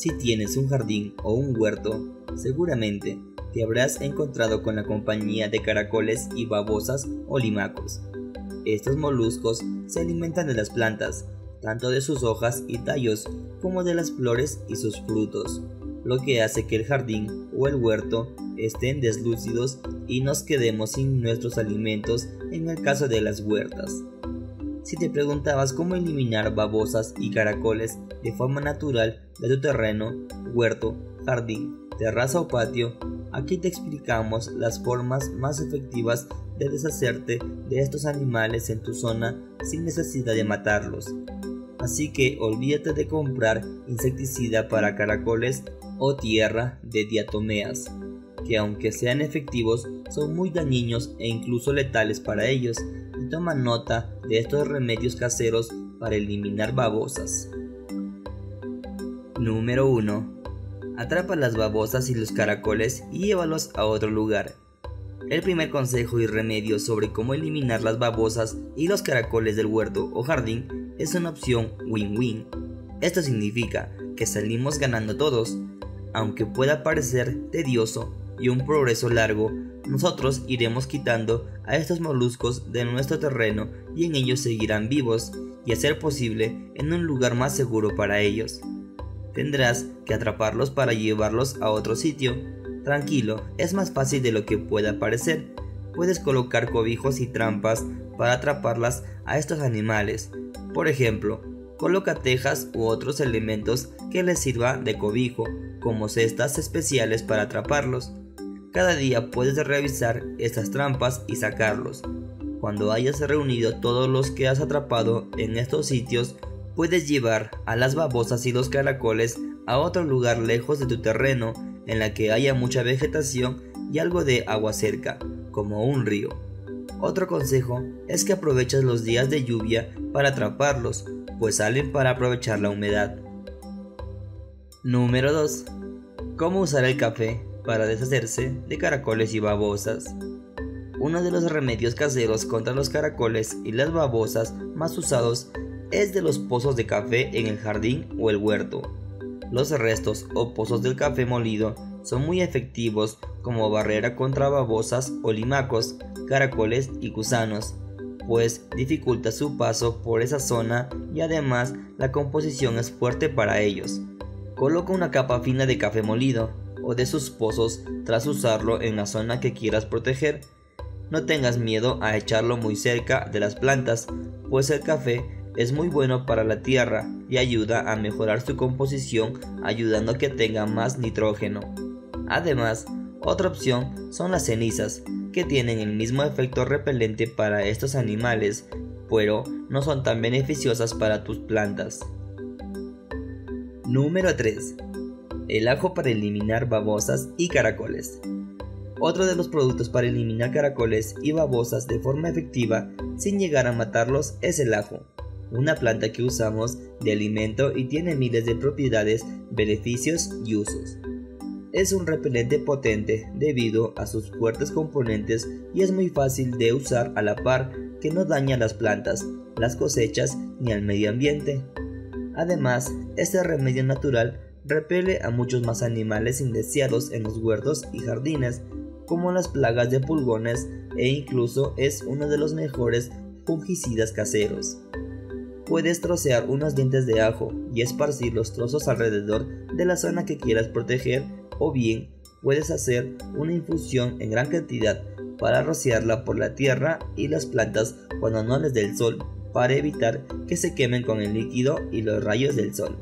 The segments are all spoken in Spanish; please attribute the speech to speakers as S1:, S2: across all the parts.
S1: Si tienes un jardín o un huerto, seguramente te habrás encontrado con la compañía de caracoles y babosas o limacos. Estos moluscos se alimentan de las plantas, tanto de sus hojas y tallos como de las flores y sus frutos, lo que hace que el jardín o el huerto estén deslúcidos y nos quedemos sin nuestros alimentos en el caso de las huertas. Si te preguntabas cómo eliminar babosas y caracoles de forma natural de tu terreno, huerto, jardín, terraza o patio, aquí te explicamos las formas más efectivas de deshacerte de estos animales en tu zona sin necesidad de matarlos. Así que olvídate de comprar insecticida para caracoles o tierra de diatomeas, que aunque sean efectivos son muy dañinos e incluso letales para ellos, y toma nota de estos remedios caseros para eliminar babosas. Número 1. Atrapa las babosas y los caracoles y llévalos a otro lugar. El primer consejo y remedio sobre cómo eliminar las babosas y los caracoles del huerto o jardín es una opción win-win. Esto significa que salimos ganando todos. Aunque pueda parecer tedioso y un progreso largo, nosotros iremos quitando a estos moluscos de nuestro terreno y en ellos seguirán vivos y a ser posible en un lugar más seguro para ellos. Tendrás que atraparlos para llevarlos a otro sitio. Tranquilo, es más fácil de lo que pueda parecer. Puedes colocar cobijos y trampas para atraparlas a estos animales. Por ejemplo, coloca tejas u otros elementos que les sirva de cobijo, como cestas especiales para atraparlos. Cada día puedes revisar estas trampas y sacarlos. Cuando hayas reunido todos los que has atrapado en estos sitios, puedes llevar a las babosas y los caracoles a otro lugar lejos de tu terreno en la que haya mucha vegetación y algo de agua cerca, como un río. Otro consejo es que aproveches los días de lluvia para atraparlos, pues salen para aprovechar la humedad. Número 2. ¿Cómo usar el café para deshacerse de caracoles y babosas? Uno de los remedios caseros contra los caracoles y las babosas más usados es de los pozos de café en el jardín o el huerto. Los restos o pozos del café molido son muy efectivos como barrera contra babosas o limacos, caracoles y gusanos, pues dificulta su paso por esa zona y además la composición es fuerte para ellos. Coloca una capa fina de café molido o de sus pozos tras usarlo en la zona que quieras proteger. No tengas miedo a echarlo muy cerca de las plantas, pues el café es muy bueno para la tierra y ayuda a mejorar su composición, ayudando a que tenga más nitrógeno. Además, otra opción son las cenizas, que tienen el mismo efecto repelente para estos animales, pero no son tan beneficiosas para tus plantas. Número 3. El ajo para eliminar babosas y caracoles. Otro de los productos para eliminar caracoles y babosas de forma efectiva sin llegar a matarlos es el ajo, una planta que usamos de alimento y tiene miles de propiedades, beneficios y usos. Es un repelente potente debido a sus fuertes componentes y es muy fácil de usar a la par que no daña las plantas, las cosechas ni al medio ambiente. Además, este remedio natural repele a muchos más animales indeseados en los huertos y jardines, como las plagas de pulgones, e incluso es uno de los mejores fungicidas caseros. Puedes trocear unos dientes de ajo y esparcir los trozos alrededor de la zona que quieras proteger, o bien puedes hacer una infusión en gran cantidad para rociarla por la tierra y las plantas cuando no les dé el sol, para evitar que se quemen con el líquido y los rayos del sol.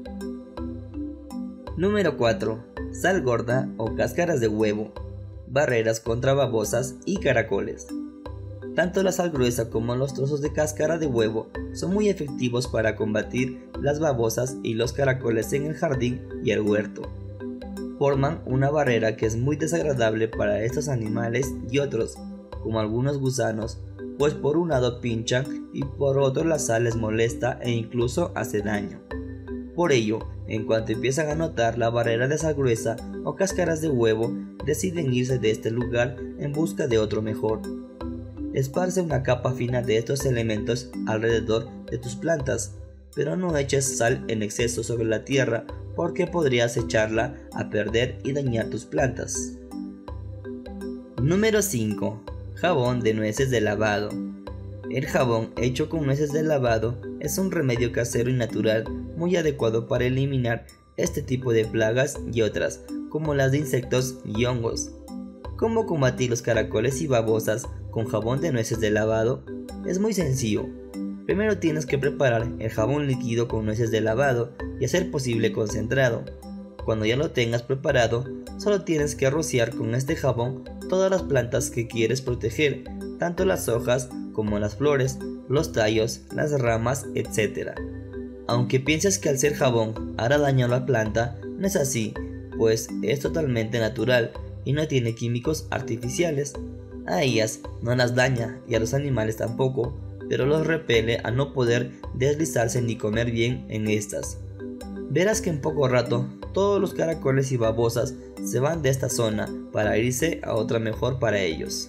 S1: Número 4. Sal gorda o cáscaras de huevo. Barreras contra babosas y caracoles. Tanto la sal gruesa como los trozos de cáscara de huevo son muy efectivos para combatir las babosas y los caracoles en el jardín y el huerto. Forman una barrera que es muy desagradable para estos animales y otros, como algunos gusanos, pues por un lado pinchan y por otro la sal les molesta e incluso hace daño. Por ello, en cuanto empiezan a notar la barrera de sal gruesa o cáscaras de huevo, deciden irse de este lugar en busca de otro mejor. Esparce una capa fina de estos elementos alrededor de tus plantas, pero no eches sal en exceso sobre la tierra, porque podrías echarla a perder y dañar tus plantas. Número 5. Jabón de nueces de lavado. El jabón hecho con nueces de lavado es un remedio casero y natural muy adecuado para eliminar este tipo de plagas y otras, como las de insectos y hongos. ¿Cómo combatir los caracoles y babosas con jabón de nueces de lavado? Es muy sencillo. Primero tienes que preparar el jabón líquido con nueces de lavado y a ser posible concentrado. Cuando ya lo tengas preparado, solo tienes que rociar con este jabón todas las plantas que quieres proteger, tanto las hojas como las flores, los tallos, las ramas, etc. Aunque pienses que al ser jabón hará daño a la planta, no es así, pues es totalmente natural y no tiene químicos artificiales. A ellas no las daña y a los animales tampoco, pero los repele a no poder deslizarse ni comer bien en estas. Verás que en poco rato todos los caracoles y babosas se van de esta zona para irse a otra mejor para ellos.